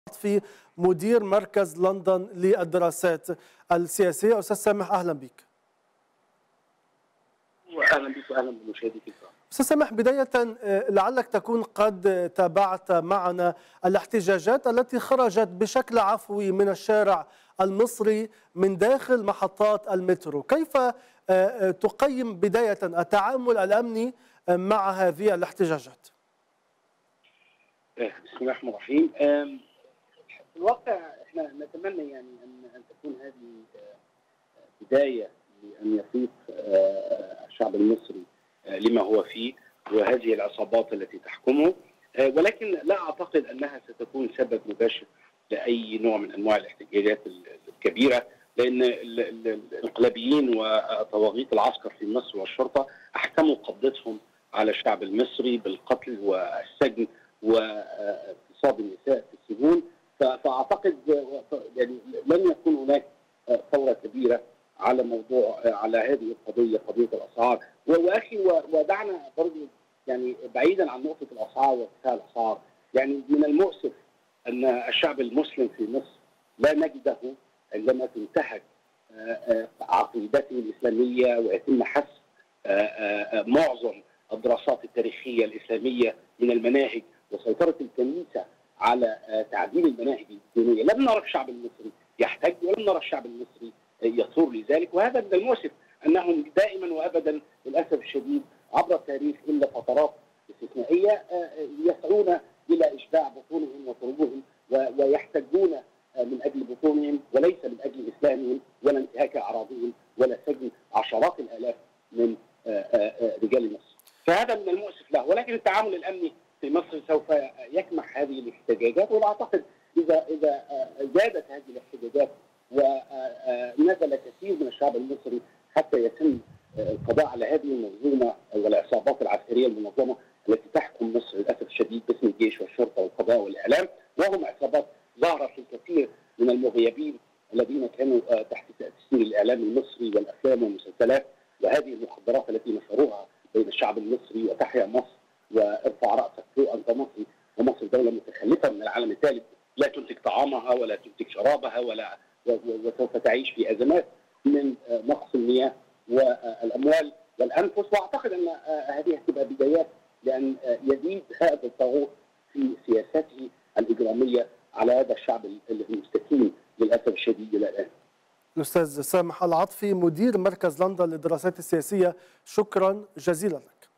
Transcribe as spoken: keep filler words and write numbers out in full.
في مدير مركز لندن للدراسات السياسية. أستاذ سامح أهلا بك. واهلا بك واهلا بمشاهديك الكرام. أستاذ سامح، بداية لعلك تكون قد تابعت معنا الاحتجاجات التي خرجت بشكل عفوي من الشارع المصري من داخل محطات المترو، كيف تقيم بداية التعامل الأمني مع هذه الاحتجاجات؟ بسم الله الرحمن الرحيم. في الواقع احنا نتمنى يعني ان ان تكون هذه بدايه لان يفيق الشعب المصري لما هو فيه وهذه العصابات التي تحكمه، ولكن لا اعتقد انها ستكون سبب مباشر لاي نوع من انواع الاحتجاجات الكبيره، لان الانقلابيين وطواغيت العسكر في مصر والشرطه احكموا قبضتهم على الشعب المصري بالقتل والسجن واغتصاب النساء في السجون. فاعتقد يعني لن يكون هناك ثوره كبيره على موضوع على هذه القضيه، قضيه الاسعار. واخي ودعنا برضه يعني بعيدا عن نقطه الاسعار وارتفاع الاسعار، يعني من المؤسف ان الشعب المسلم في مصر لا نجده عندما تنتهك عقيدته الاسلاميه ويتم حذف معظم الدراسات التاريخيه الاسلاميه من المناهج وسيطره الكنيسه على تعديل المناهج الدينيه. لم نرى الشعب المصري يحتج ولم نرى الشعب المصري يثور لذلك، وهذا من المؤسف انهم دائما وابدا للاسف الشديد عبر التاريخ الا فترات استثنائيه يسعون الى اشباع بطونهم وفروجهم ويحتجون من اجل بطونهم وليس من اجل اسلامهم ولا انتهاك اعراضهم ولا سجن عشرات الالاف من رجال مصر. فهذا من المؤسف له، ولكن التعامل الامني في مصر سوف يكمح هذه الاحتجاجات، واعتقد اذا اذا زادت هذه الاحتجاجات ونزل كثير من الشعب المصري حتى يتم القضاء على هذه المنظومه والعصابات العسكريه المنظمه التي تحكم مصر للاسف الشديد باسم الجيش والشرطه والقضاء والاعلام، وهم عصابات ظاهره في الكثير من المغيبين الذين كانوا تحت تاثير الاعلام المصري والافلام والمسلسلات وهذه المخدرات التي نشروها بين الشعب المصري. وتحيا مصر وارفع راسك فوق انت مصري، ومصر دوله متخلفه من العالم الثالث لا تنتج طعامها ولا تنتج شرابها ولا وسوف تعيش في ازمات من نقص المياه والاموال والانفس. واعتقد ان هذه هتبقى بدايات لان يزيد هذا الطاغوت في سياساته الاجراميه على هذا الشعب المستكين للاسف الشديد الى الان. الأستاذ سامح العطفي مدير مركز لندن للدراسات السياسية، شكرا جزيلا لك.